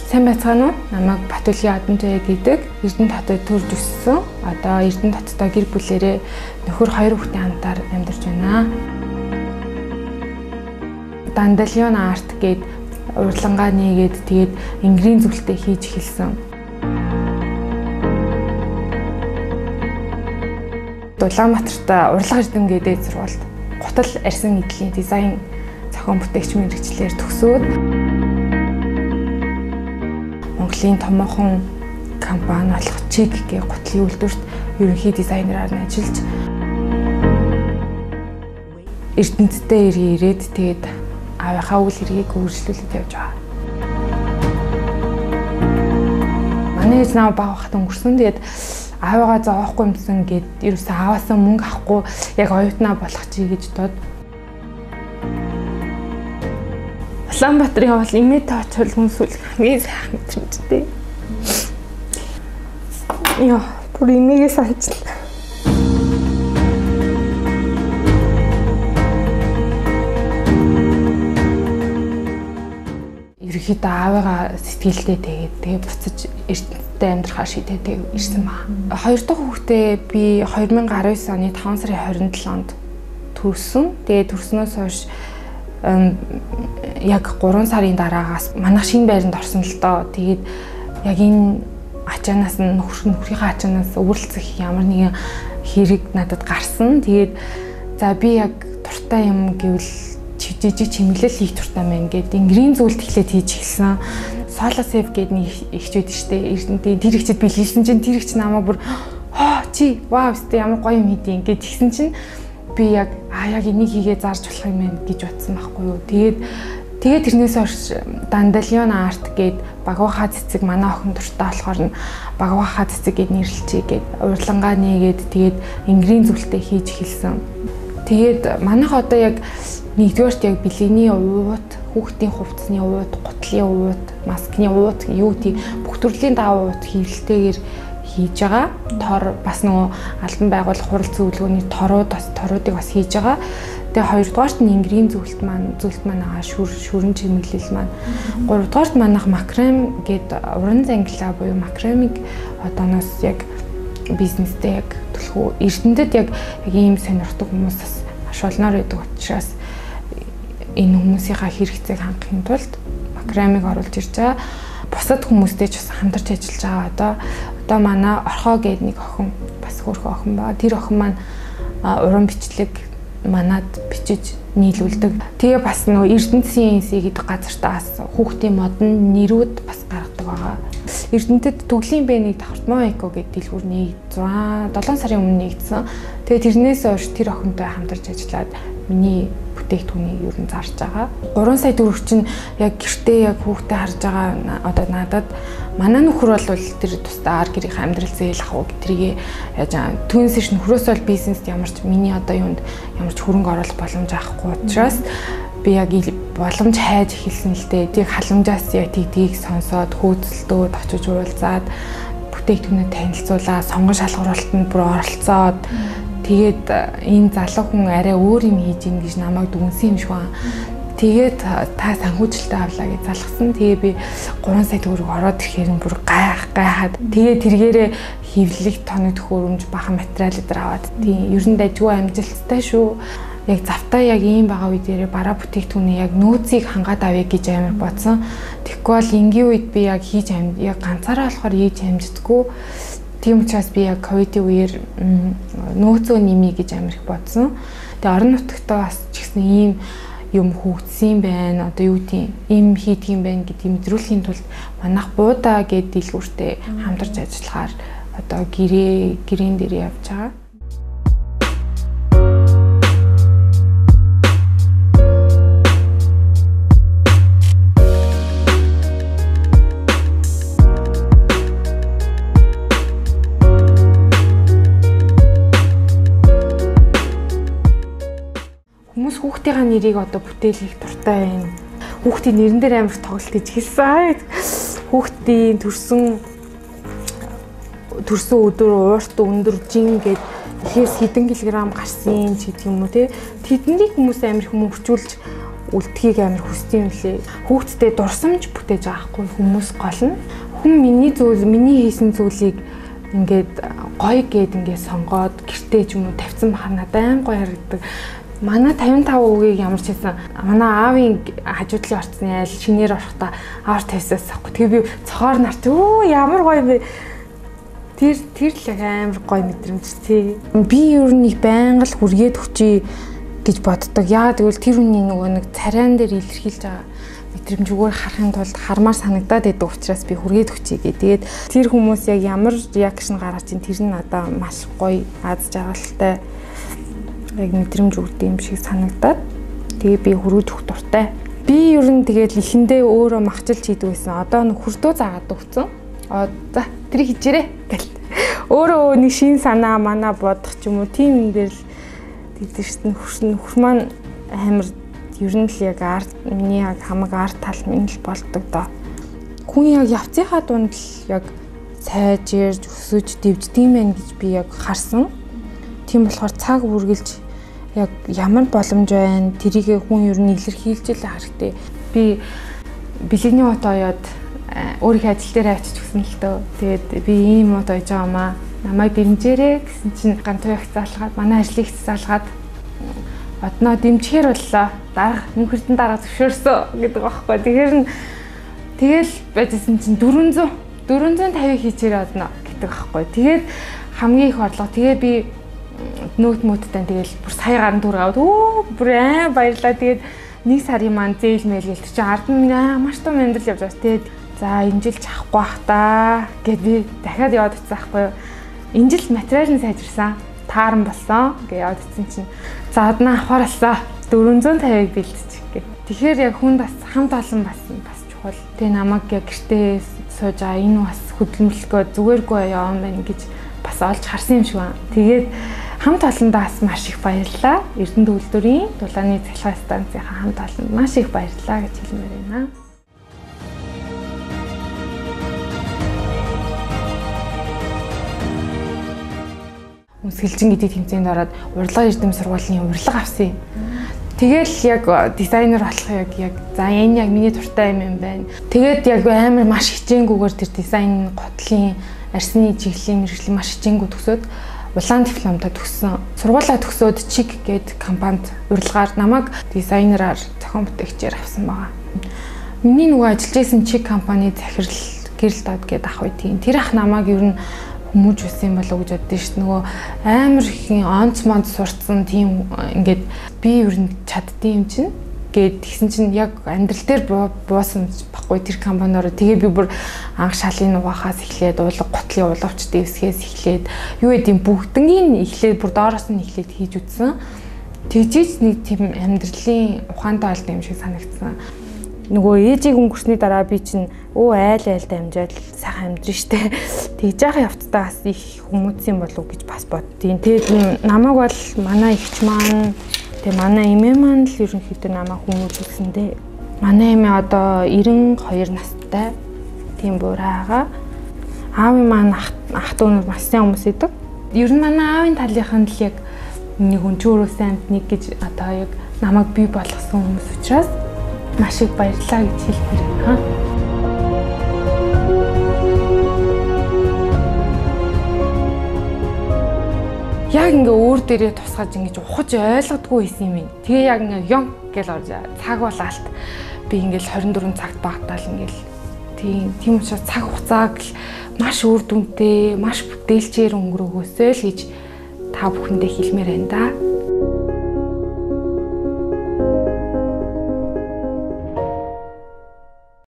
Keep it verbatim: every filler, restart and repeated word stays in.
Сайн байцгаана уу? Намайг Батүлгийн Адамжаа гэдэг. Эрдэнэт хотод төрж өссөн. Одоо Эрдэнэт хоттой гэр бүлээрээ нөхөр хоёр хүүхдийн хамтаар амьдарч байна. Dandelion art гээд урлагаа нээгээд тэгээд ингрийн зүйлтэй хийж эхэлсэн. Улаанбаатарт урлаг эрдэм гэдэг сургуульд гутал арьсан эдлийн дизайн зохион бүтээгч мэргэжлэр төгсөөд Монголын томоохон компани болох Чиг гэх гутлын үйлдвэрт ерөнхий дизайнераар ажиллаж Эрдэнэттэй ирээд тэгээд аавынхаа үйл хэргийг үргэлжлүүлээд явж байгаа. Манай ээж намайг баг хахад өнгөрсөн. Тэгээд аавыгаа зоохгүй юмсан гэд ерөөсөө ааваасаа мөнгө авахгүй яг оюутнаа болох чи гэж дод. Улаанбаатарын бол имэтэй очвол хүнсүүл хамгийн сайхан мэдрэмжтэй. Яа, бүр имэгээ санчлаа. Ерөнхийдөө аавыгаа сэтгэлдээ тэгээд тэгээ буцаж Эрдэнэттэй амьдрахаар шийдээд ирсэн ба. Хоёр дахь хүүхдээ би две тысячи десять оны таван сарын двадцать седьминд төрсөн. Тэгээд төрснөөс хойш яг гурван сарын дараагаас манайх шинэ байранд орсон л доо. Тэгээд яг энэ ачаанаас нь нөхөр нөхрийнхээ ачаанаас өвөрлцөх ямар нэгэн хэрэг надад гарсан. Тэгээд за би яг дуртай юм гэвэл жижиг чимэглэл хийх туртай байна гэдэг ингрийн зүйлд эхлээд хийж эхэлсэн. Solo Safe гэдэг нэг ихчүүд штэ Эрдэнэтийн тэр ихчэд билсэн чинь тэр ихч намайг бүр хоо чи вау өстө ямар гоё юм хийдин гэж тэгсэн чинь би яг а яг энийг хийгээ зарж болох юм байна гэж бодсон байхгүй юу. Тэгээд тэгээд тэрнээс хойш Dandelion art гэдэг багвахаа цэцэг манай охин дуртай болохоор нь багвахаа цэцэг гэд нэрлэлчээ гэд урлагаа нээгээд тэгээд ингрийн зүйлтэй хийж эхэлсэн. Тэгээд манайх одоо яг нэгдүгээрт яг бэлэний уут, хүүхдийн хувцсны уут, гутлын уут, маскны уут юу тий бүх төрлийн даав уут хэвлэлтэйгээр хийж байгаа. Тор бас нөгөө албан байгуулах хурал зөвлөгөөний торууд бас торуудыг бас хийж байгаа. Тэгээ хоёрдугаарт нь ингрийн зүйлт маань зүйлт маань байгаа шүр шүрэн чимэглэл маань. Гуравдугаарт манайх макрам гээд уран зангилаа буюу макрамыг одооноос яг бизнестэй яг төлхөө Эрдэнэтэд яг ийм сонирхдаг хүмүүс бас маш олноор байдаг учраас энэ хүмүүсийнхаа хэрэгцээг хангахын тулд макрамыг оруулж ирж байгаа. Бусад хүмүүстэй ч бас хамтарч ажиллаж байгаа. Одоо одоо манай Орхоо гэдэг нэг охин бас хөөрхөн охин байгаа. Тэр охин маань уран бичлэг манад бичиж нийлүүлдэг. Тэгээ бас нөгөө Эрдэнэтийн си гэдэг газартаа бас хүүхдийн модон нэрүүд бас гаргадаг байгаа. Эрдэнэтэд Төглийн Бэнийг давхартмаа эко гэдэг дэлгүүр нэгдсэн. долоон сарын өмнө нэгдсэн. Тэгээ тэрнээс хойш тэр охинтой хамтарч ажиллаад миний бүтээгдэхүүнийг ер нь зарж байгаа. гурван сая төгрөг чинь яг гэртээ яг хүүхдээ харж байгаа одоо надад манай нөхөр бол тэр тусдаа ар гэрийн амьдрал зээл ах уу гэдгийг яаж түүнээс нөхрөөс бол бизнест ямарч миний одоо юунд ямарч хөрөнгө оруулах боломж авахгүй учраас би яг боломж хайж эхэлсэн л дээ. Тийг халамжаас яг тийдгийг сонсоод хөөцөлтөөд очиж уулзаад бүтээгдэхүүнээ танилцуулаад сонгон шалгаруулалтанд бүр оролцоод тэгээд энэ залуу хүн арай өөр юм хийж ийн гэж намайг дүнсэн юм шиг байна. Тэгээд та санхүүжилтээ авлаа гэж залгасан. Тэгээ би гурван сая төгрөг ороод ирэхээр бүр гайх гайхаад тэгээд тэргээрээ хевлэлэг тоног төхөөрөмж бахан материал дээр аваад тийм ер нь дайггүй амжилттай шүү. Яг завтаа яг ийм байгаа үе дээр бараа бүтээгдэхүүнээ яг нөөцийг хангаад авъя гэж амар бодсон. Тэгэхгүй бол энгийн үед би яг хийж ам яг ганцаараа болохоор хийж амждаггүй. Тийм учраас би яг ковидын үеэр нөөцөө нэмье гэж амар их бодсон. Тэгээ орон нутгатаа бас ч гэсэн ийм юм хөгжсөн байна. Одоо юу тийм ийм хийдэг юм байна гэдгийг мэдрүүлэхийн тулд манайх буудаа гэдэг дэлгүүртээ хамтарч ажиллахаар одоо гэрээ гэрэн дээр явж байгаа. Хүүхдийн нэрийг одоо бүтээлэх дуртай байна. Хүүхдийн нэрэн дээр амар тоглолт хийж хэлсэн. Хүүхдийн төрсөн төрсөн өдөр уурт өндөр жин гэд ихээс хэдэн килограмм гарсан ч гэдэг юм уу те. Тэднийг хүмүүс амар их мөвчүүлж үлдхийг амар хүсдэг юм лээ. Хүүхдтэй дурсамж бүтээж байгаа хгүй хүмүүс гол нь. Хүн миний зүйл, миний хийсэн зүйлийг ингээд гоё гээд ингээд сонгоод гэртээ ч юм уу тавьсан бахар надад аим гоё харагддаг. Манай тавин тав үгийг ямар ч хэлсэн манай аавын хажуудлын орцны айл шинээр орохдоо аавар тавьсаас ахгүй. Тэгээ би цохоор нарт өө ямар гоё бэ. Тэр тэр л амар гоё мэдрэмж тий. Би ер нь байнга л хүргээд хүчий гэж боддог. Яагаад гэвэл тэр үний нөгөө нэг царайн дээр илэрхийлж байгаа мэдрэмжүүгээр харахын тулд хармаар санагдаад байдаг учраас би хүргээд хүчийгээ. Тэгээд тэр хүмүүс яг ямар реакшн гаргаж ин тэр нь надад маш гоё аз жаргалтай яг мэдрэмж өгдөг юм шиг санагдаад тэгээ би хүргэж өгөх дуртай. Би ер нь тэгээд эхэндээ өөрөө махчилж хийдэг байсан. Одоо нэг хүрдөө заагаад өгцөн. Аа за тэр хийжээрэй гэл. Өөрөө нэг шин санаа манаа бодох ч юм уу тийм юм дээр л тэгдэг шин хөрсөн хөр маань амар ер нь л яг арт миний яг хамаг арт тал минь л болдог доо. Хүн яг явцынхаа дунд л яг сайж ярьж өсөж дэвждэг юм байна гэж би яг харсан. Тийм болохоор цаг үргэлж яг ямар боломж байна тэрийг хүн ер нь илэрхийлж л хэрэгтэй. Би бэлгэний хот оёод өөрийнхөө ажил дээр авчиж өгсөн л дөө. Тэгээд би ийм мод ойж байгаамаа. Намайг бэрэмжээрээ гэсэн чинь гантуу их заалгаад манай ажлыг заалгаад одноо дэмжихээр боллоо. Дарга нөхөртөн дарга зөвшөөрсөн гэдэг байхгүй. Тэгэхээр нь тэгэл байжсэн чинь дөрвөн зуун тавиг хийчээр одноо гэдэг байхгүй. Тэгээд хамгийн их орлого. Тэгээ би нөт мөттэй тэгэл бүр сая гаруй төгрөг аваад өө бүр аа баярлаа. Тэгээд нэг сарын маань зээл мэйл гэлт чи ард нь аа маш том амьдрал явж байгаа. Тэгээд за энэ жил чахгүй бах та гэд би дахиад яваад очсон байхгүй юу. Энэ жил материал нь сайжирсан. Тааран болсон гэж яваад очсон чинь за одноо авахар алсаа дөрвөн зуун тавиг бэлдчих гэ. Тэгэхээр яг хүн бас хамт олон бас бас чухал. Тэгээ намайг яг гэртээ сууж байгаа энэ бас хөдөлмөрлөгөө зүгээргүй яваа юм байна гэж бас олж харсан юм шиг байна. Тэгээд хамт олондоо бас маш их баярлалаа. Эрдэнэ үйлдвэрийн дулааны цахилгаан станцынхаа хамт олонд маш их баярлалаа гэж хэлмээр байна. Сэлжин гэдэг тэмцээнд ороод урлагийн эрдэм сургуулийн урилга авсан юм. Тэгэл яг дизайнер болох яг яг за энэ яг миний дуртай юм юм байна. Тэгээд яг амар маш хичээнгүүгээр тэр дизайн готлын арсны чиглэлийн мэргэжлийн маш хичээнгүү төгсөөд улаан дипломтой төгссөн. Сургуулаа төгсөөд Чиг гэдэг компанид урилгаар намайг дизайнераар зохион бүтээгчээр авсан байгаа. Миний нөгөө ажиллаж байсан Чиг компани захирал гэрэл дод гэдэг ах үе тийм. Тэр ах намайг ер нь хүмүүж үсэн болов уу гэж боддоо шүү дээ. Нөгөө амар ихэн онц монд сурцсан тийм ингээд би ер нь чаддсан юм чинь гээд тэгсэн чинь яг амьдрал дээр буусан баггүй тэр компаниороо тэгээ би бүр анх шалын угаахаас эхлээд уулга готлын улавч дэвсгээс эхлээд юу гэдэм бүгднийг эхлээд бүр доороос нь эхлээд хийж үтсэн. Тэгжиж нэг тийм амьдралын ухаантай болд юм шиг санагдсан. Нөгөө ээжийг өнгөрсний дараа би чинь өө айл айлд амжаад сайхан амьдрын штэ. Тэгж яхаа явцдаас их хүмүүсийн болов гэж бас боддtiin. Тэгээд намайг бол манай ихч маань тэгээ манай эмээ маань л ерөнхийдөө намайг хүмүүжүүлсэндээ. Манай эмээ одоо девяносто two настай. Тийм буурайгаа. Аавын маань ах дүү маш сайн хүмүүс идэг. Ер нь манай аавын талынхан л яг нэг өнчөөрөө сайн амт нэг гэж одоо яг намайг бий болгосон хүмүүс учраас маш их баярлалаа гэж хэлмээр байна. Яг ингээ өөр дээрээ тусгаж ингэж ухаж ойлгодгүй байсан юм. Тэгээ яг ингээ ён гэл орж цаг бол алт би ингээл twenty four цагт багтаал ингээл тийм тийм учраас цаг хугацааг л маш үр дүнтэй маш бүтээлчээр өнгөрөөгөөсэй л гэж та бүхэндээ хэлмээр байна да.